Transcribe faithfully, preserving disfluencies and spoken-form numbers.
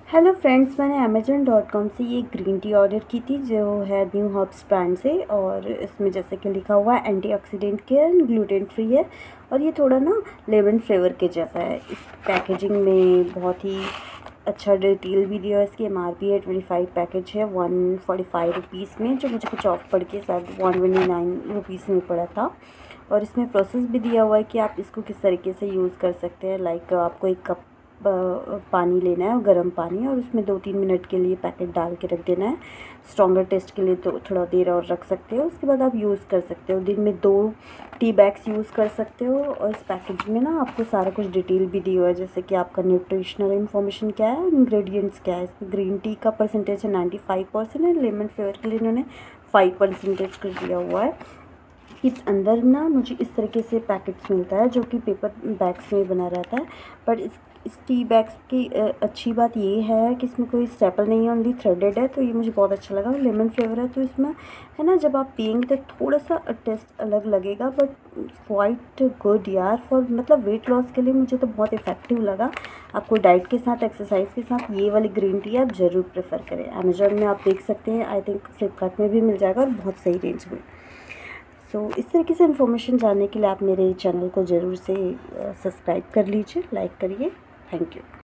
Hello friends, मैंने Amazon dot com से ये ग्रीन टी ऑर्डर की थी जो है न्यू हर्ब्स ब्रांड से। और इसमें जैसे कि लिखा हुआ है antioxidant care and gluten free है। और ये थोड़ा ना लेमन फ्लेवर के जैसा है। इस पैकेजिंग में बहुत ही अच्छा डिटेल भी दिया है। इसकी एम आर पी है ट्वेंटी फाइव, पैकेज है वन फोर्टी फाइव रुपीज़ में, जो मुझे कुछ ऑफ पड़ के शायद वन ट्वेंटी नाइन रुपीज़ में पड़ा था। और इसमें प्रोसेस भी दिया हुआ है कि आप इसको किस तरीके से यूज़ कर सकते हैं। लाइक आपको एक कप पानी लेना है, गर्म पानी, और उसमें दो तीन मिनट के लिए पैकेट डाल के रख देना है। स्ट्रॉन्गर टेस्ट के लिए तो थोड़ा देर और रख सकते हो। उसके बाद आप यूज़ कर सकते हो। दिन में दो टी बैग्स यूज़ कर सकते हो। और इस पैकेज में ना आपको सारा कुछ डिटेल भी दी हुआ है, जैसे कि आपका न्यूट्रिशनल इन्फॉर्मेशन क्या है, इंग्रेडिएंट्स क्या है। इसमें ग्रीन टी का परसेंटेज है नाइन्टी फाइव परसेंट है। लेमन फ्लेवर के लिए इन्होंने फाइव परसेंटेज कर दिया हुआ है। कि अंदर ना मुझे इस तरीके से पैकेट्स मिलता है जो कि पेपर बैग्स में बना रहता है। बट इस इस टी बैग्स की अच्छी बात ये है कि इसमें कोई स्टेपल नहीं है, ओनली थ्रेडेड है, तो ये मुझे बहुत अच्छा लगा। लेमन फ्लेवर है तो इसमें है ना, जब आप पियेंगे तो थोड़ा सा टेस्ट अलग लगेगा, बट क्वाइट गुड यार। फॉर मतलब वेट लॉस के लिए मुझे तो बहुत इफेक्टिव लगा। आपको डाइट के साथ, एक्सरसाइज के साथ ये वाली ग्रीन टी आप ज़रूर प्रेफर करें। अमेजोन में आप देख सकते हैं, आई थिंक फ्लिपकार्ट में भी मिल जाएगा और बहुत सही रेंज में। सो so, इस तरीके से इन्फॉर्मेशन जानने के लिए आप मेरे चैनल को ज़रूर से सब्सक्राइब कर लीजिए, लाइक करिए। Thank you.